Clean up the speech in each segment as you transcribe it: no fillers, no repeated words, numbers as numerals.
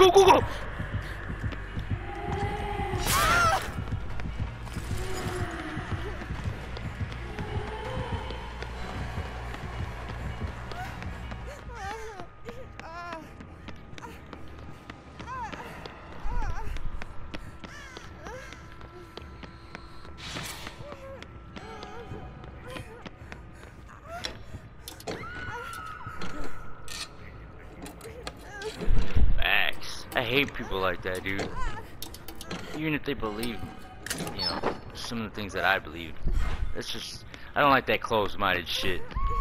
go, go, go! I hate people like that, dude. Even if they believe, you know, some of the things that I believe. It's just, I don't like that closed-minded shit.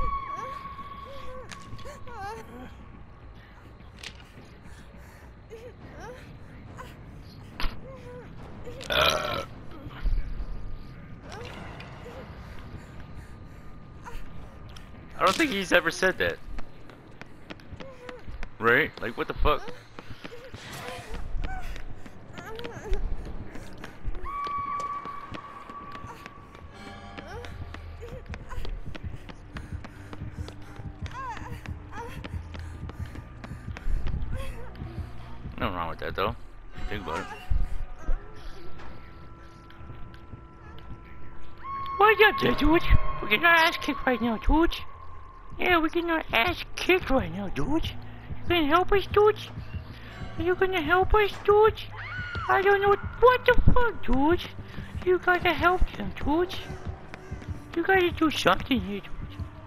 I don't think he's ever said that. Right? Like, what the fuck? Nothing wrong with that, though. Think about it. What's up there, dude? We're getting our ass kicked right now, dude. Yeah, we're getting our ass kicked right now, dude. You gonna help us, dude? Are you gonna help us, dude? I don't know what the fuck, dude. You gotta help them, dude. You gotta do something here, dude.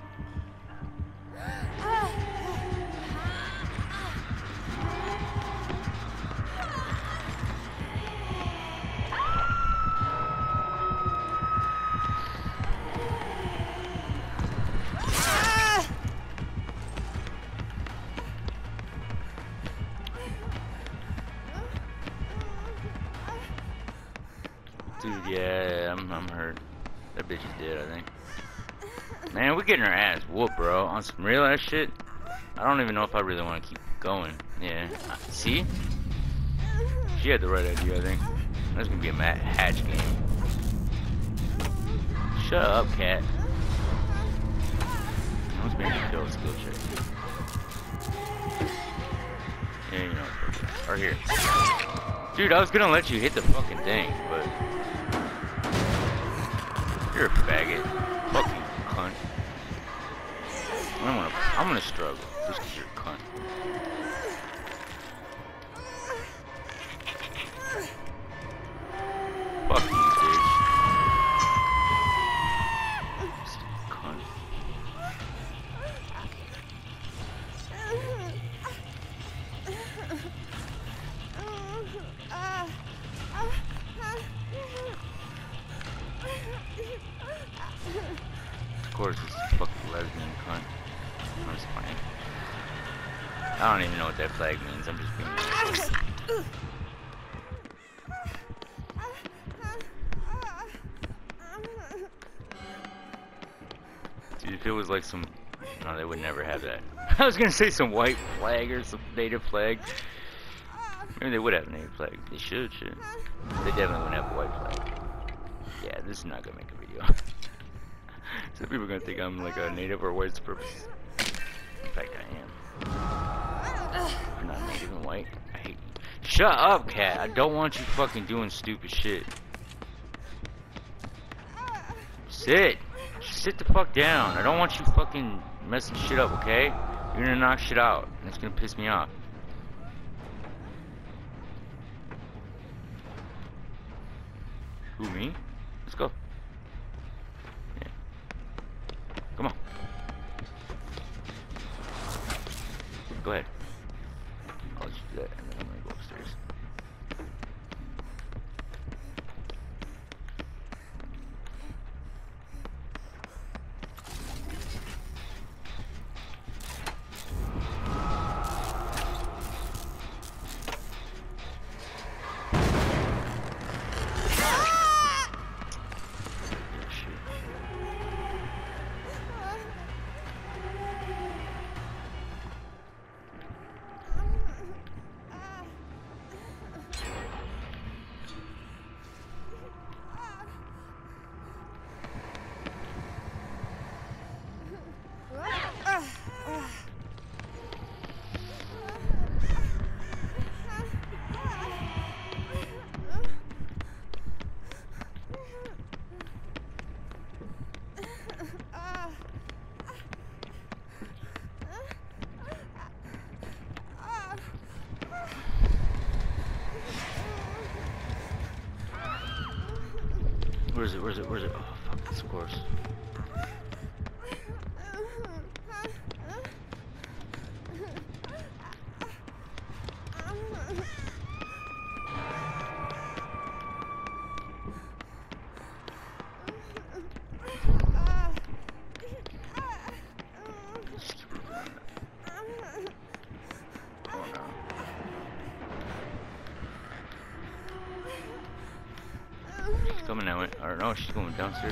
Dude, yeah, I'm hurt. That bitch is dead, I think. Man, we're getting our ass whooped, bro. On some real ass shit. I don't even know if I really want to keep going. Yeah. See? She had the right idea, I think. That's gonna be a hatch game. Shut up, cat. Let's make you kill a skill check. Yeah, you know, right here. Dude, I was gonna let you hit the fucking thing, but you're a faggot. Fuck you, cunt. I'm gonna struggle just 'cause you're a cunt. Fuck you, bitch. Cunt. Of course, it's a fucking lesbian cunt. I'm just playing. I don't even know what that flag means. I'm just being nice. Dude, if it was like some... No, they would never have that. I was gonna say some white flag or some native flag. Maybe they would have a native flag. They should. They definitely wouldn't have a white flag. Yeah, this is not gonna make a video. Some people are gonna think I'm like a native or white supremacist. In fact, I am. I'm not native and white. I hate you. Shut up, cat. I don't want you fucking doing stupid shit. Sit. Sit the fuck down. I don't want you fucking messing shit up, okay? You're gonna knock shit out, and it's gonna piss me off. Who, me? Let's go. Yeah. Come on. Go ahead. I'll let you do that, and then I'm gonna go upstairs. Where's it? Where's it? Where's it? Oh, fuck this course. Coming that way. Or no, she's going downstairs.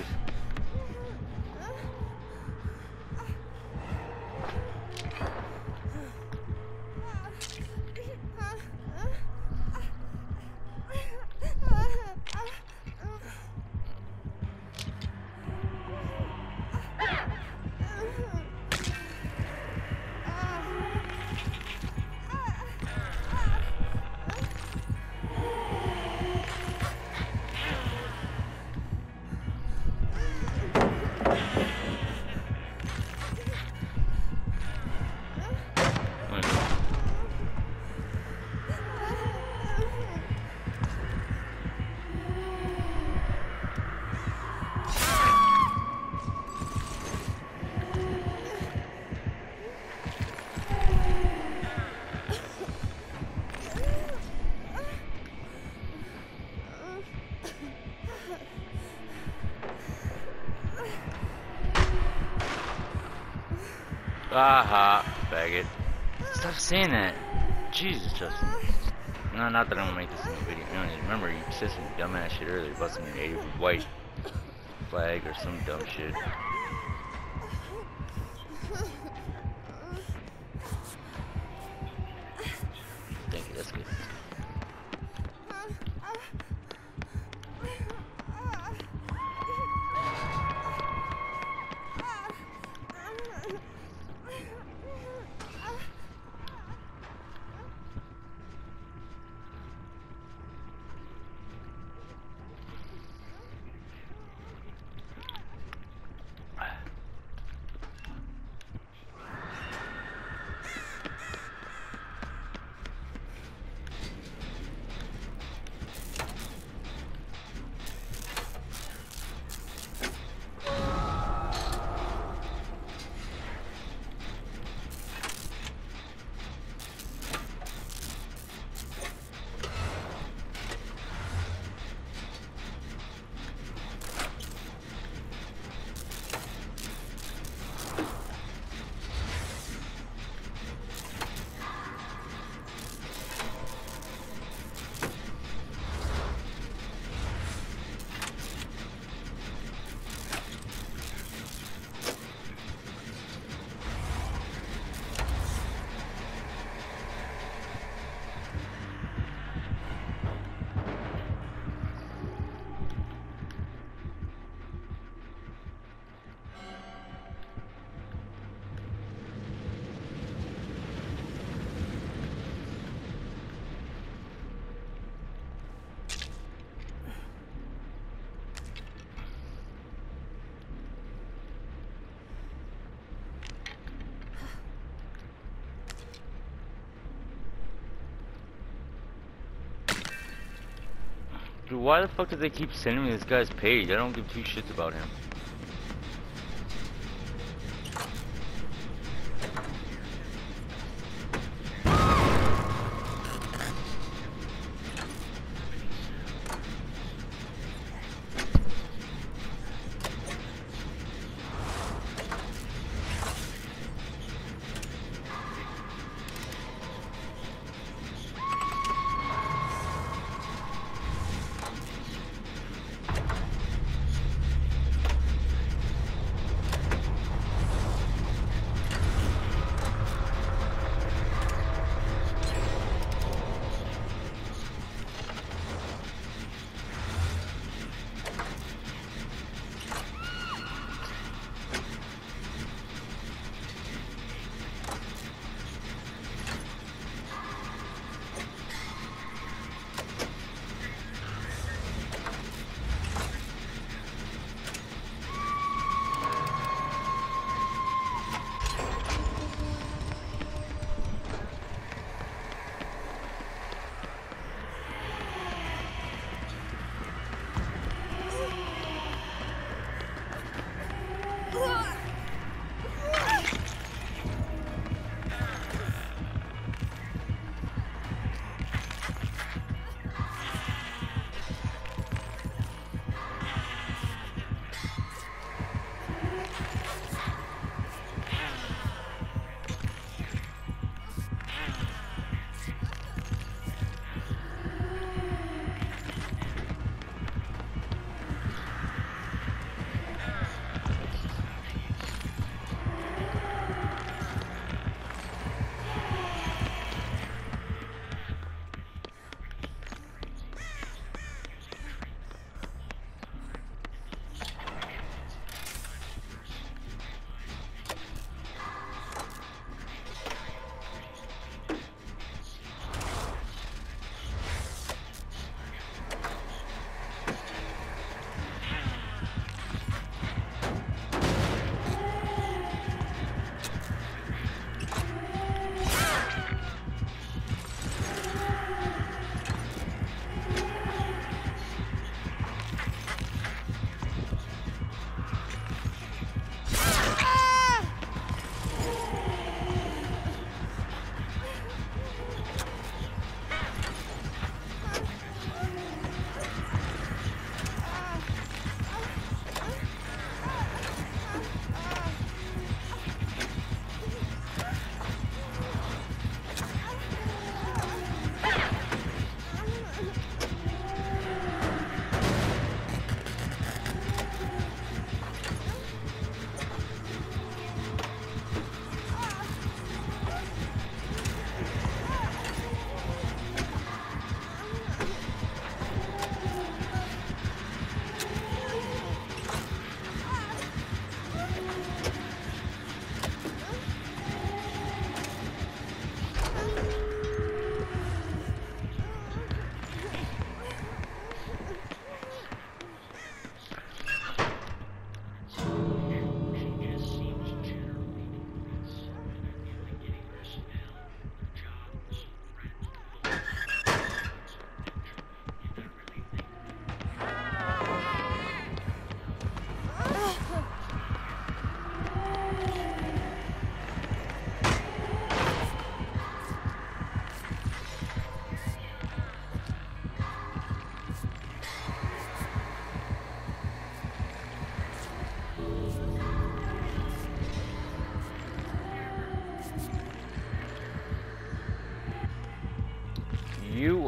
Aha, faggot. Stop saying that. Jesus, Justin. No, not that I'm gonna make this in the video. You know, remember, you said some dumbass shit earlier about some native white flag or some dumb shit. Thank you, that's good. Dude, why the fuck do they keep sending me this guy's page? I don't give two shits about him.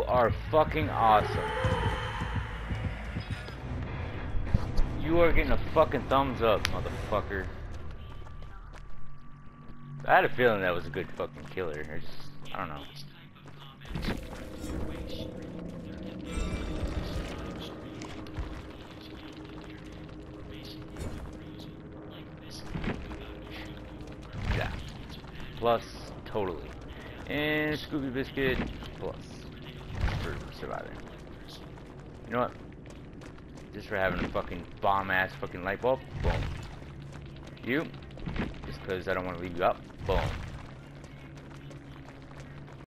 are fucking awesome. You are getting a fucking thumbs up, motherfucker. I had a feeling that was a good fucking killer. I just, I don't know. Yeah. Plus, totally. And Scooby Biscuit, plus. For surviving. You know what? Just for having a fucking bomb-ass fucking light bulb, boom. You, just because I don't want to leave you up, boom.